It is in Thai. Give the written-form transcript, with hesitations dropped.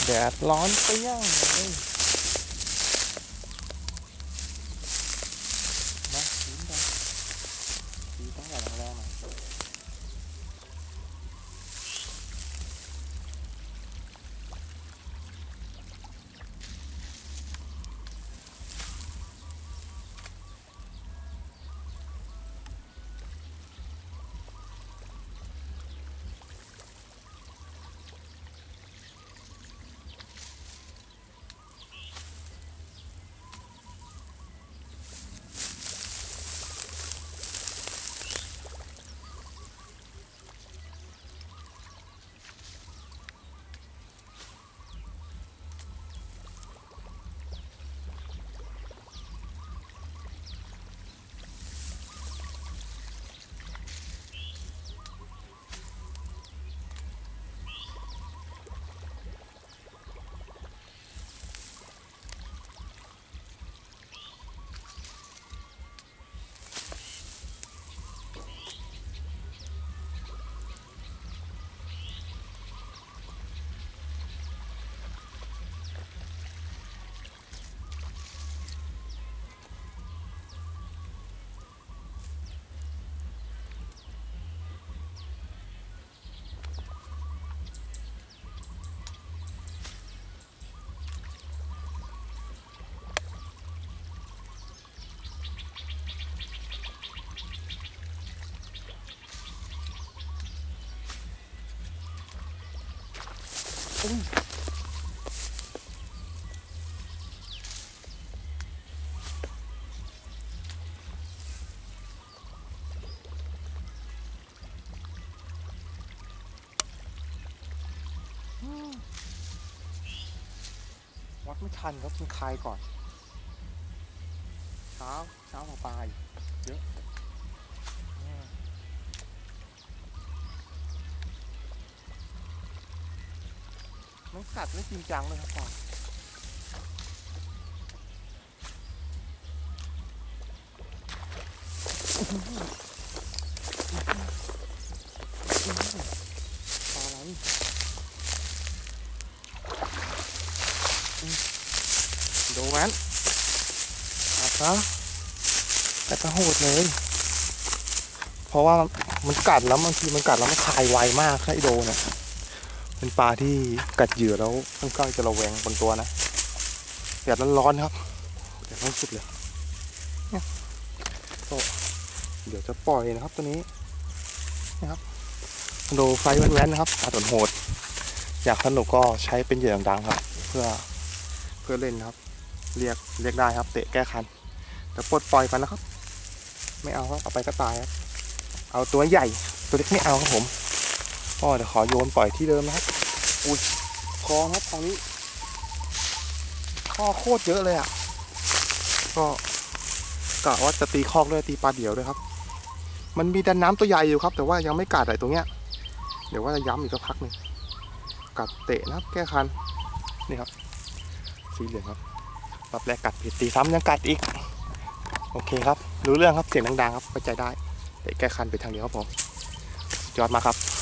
แดดร้อนเปรี้ยงเลยมาสีดำสีต้องแบบแรงๆหน่อยวัดไม่ทันครับมันคลายก่อนเช้ามาปลายเยอะมันกัดไม่จริงจังเลยครับปลาอะไรดูมันกัดซะกัดซะโหดเลยเพราะว่ามันกัดแล้วบางทีมันกัดแล้วมันคายไวมากไอ้โดเนี่ยเป็นปลาที่กัดเหยื่อแล้วค่อนข้างจะระแวงบนตัวนะแดดร้อนๆครับแดดร้อนสุดเลยเนี่ยเดี๋ยวจะปล่อยนะครับตัวนี้นะครับโดไฟแว้นๆนะครับอาจจะโหดอยากสนุกก็ใช้เป็นเหยื่อดังๆครับเพื่อเล่นนะครับเรียกได้ครับเตะแก้คันแต่ปลดปล่อยกันนะครับไม่เอาครับเอาไปก็ตายครับเอาตัวใหญ่ตัวเล็กไม่เอาครับผมก็เดี๋ยวขอโยนปล่อยที่เดิมนะครับอุ้ยคลองครับตอนนี้ข้อโคตรเยอะเลยอ่ะก็กะว่าจะตีคอกด้วยตีปลาเดี่ยวด้วยครับมันมีดันน้ำตัวใหญ่อยู่ครับแต่ว่ายังไม่กัดอะไรตรงเนี้ยเดี๋ยวว่าจะย้ำอีกสักพักหนึ่งกัดเตะนะครับแก้คันนี่ครับสีเหลืองครับรอบแรกกัดผิดตีซ้ำยังกัดอีกโอเคครับรู้เรื่องครับเสียงดังๆครับเข้าใจได้เตะแก้คันไปทางเดียวครับผมยอดมาครับ